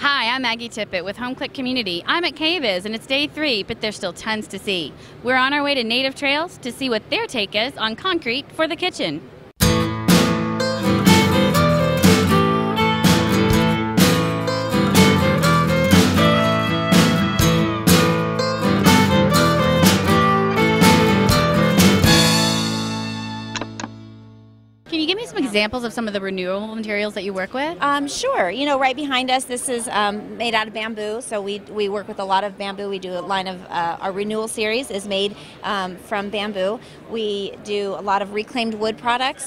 Hi, I'm Maggie Tippett with HomeClick Community. I'm at KVIZ and it's day 3, but there's still tons to see. We're on our way to Native Trails to see what their take is on concrete for the kitchen. Can you give me some examples of some of the renewable materials that you work with? Sure. You know, right behind us, this is made out of bamboo. So we work with a lot of bamboo. We do a line of our renewal series is made from bamboo. We do a lot of reclaimed wood products.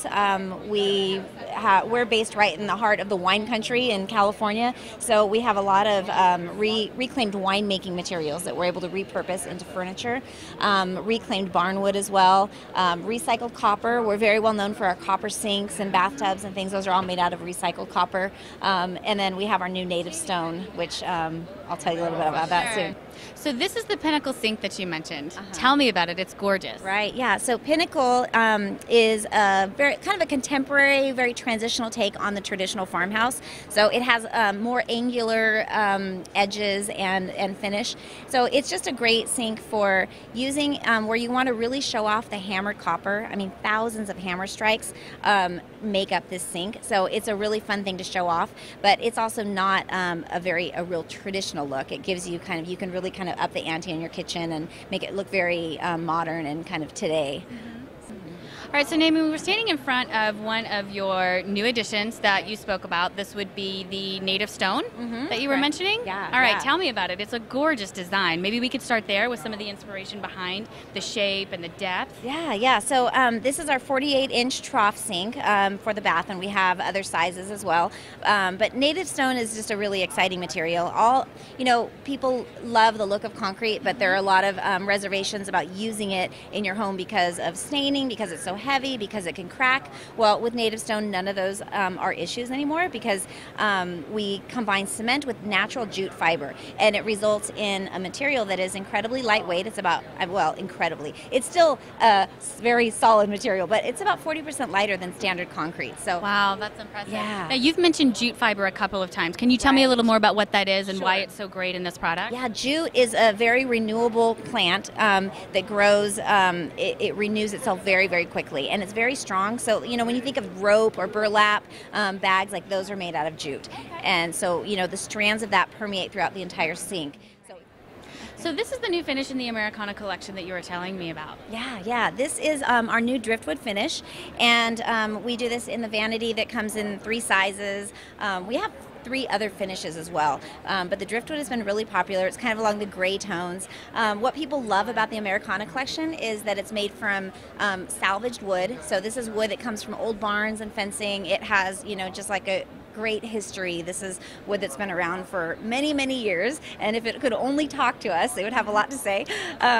We're based right in the heart of the wine country in California. So we have a lot of reclaimed winemaking materials that we're able to repurpose into furniture. Reclaimed barnwood as well. Recycled copper. We're very well known for our copper sinks and bathtubs and things. Those are all made out of recycled copper. And then we have our new native stone, which I'll tell you a little bit about that soon. So this is the Pinnacle sink that you mentioned. Tell me about it. It's gorgeous. Right, yeah. So Pinnacle is a very kind of a contemporary, very transitional take on the traditional farmhouse. So it has more angular edges and finish. So it's just a great sink for using where you want to really show off the hammered copper. I mean, thousands of hammer strikes make up this sink. So it's a really fun thing to show off, but it's also not a real traditional look. It gives you you can really kind of up the ante in your kitchen and make it look very modern and kind of today. All right, so Naomi, we're standing in front of one of your new additions that you spoke about. This would be the native stone that you were mentioning? Yeah. All right, tell me about it. It's a gorgeous design. Maybe we could start there with some of the inspiration behind the shape and the depth. Yeah. So this is our 48-inch trough sink for the bath, and we have other sizes as well. But native stone is just a really exciting material. People love the look of concrete, but there are a lot of reservations about using it in your home because of staining, because it's so heavy, because it can crack. Well, with native stone, none of those are issues anymore because we combine cement with natural jute fiber, and it results in a material that is incredibly lightweight. It's about, incredibly. It's still a very solid material, but it's about 40% lighter than standard concrete. So wow, that's impressive. Yeah. Now, you've mentioned jute fiber a couple of times. Can you tell me a little more about what that is and why it's so great in this product? Yeah, jute is a very renewable plant that grows. It renews itself very, very quickly. And it's very strong. So, when you think of rope or burlap bags, like those are made out of jute. And so, the strands of that permeate throughout the entire sink. So this is the new finish in the Americana collection that you were telling me about. Yeah. This is our new driftwood finish. And we do this in the vanity that comes in 3 sizes. We have 3 other finishes as well. But the driftwood has been really popular. It's kind of along the gray tones. What people love about the Americana collection is that it's made from salvaged wood. So this is wood that comes from old barns and fencing. It has, just like a great history. This is wood that's been around for many, many years, and if it could only talk to us, it would have a lot to say.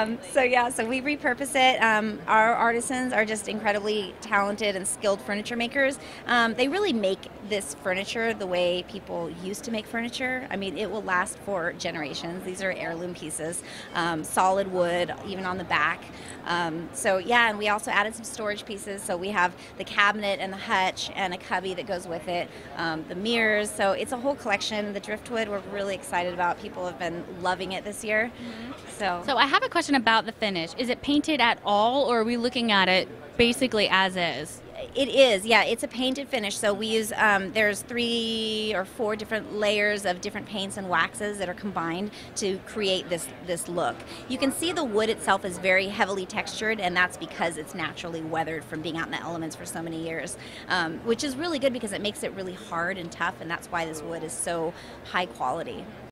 So we repurpose it. Our artisans are just incredibly talented and skilled furniture makers. They really make this furniture the way people used to make furniture. I mean, it will last for generations. These are heirloom pieces, solid wood, even on the back. And we also added some storage pieces. So we have the cabinet and the hutch and a cubby that goes with it. The mirrors, so it's a whole collection. The driftwood we're really excited about. People have been loving it this year. So I have a question about the finish. Is it painted at all, or are we looking at it basically as is? It is, yeah. It's a painted finish. So we use there's 3 or 4 different layers of different paints and waxes that are combined to create this look. You can see the wood itself is very heavily textured, and that's because it's naturally weathered from being out in the elements for so many years, which is really good because it makes it really hard and tough, and that's why this wood is so high quality.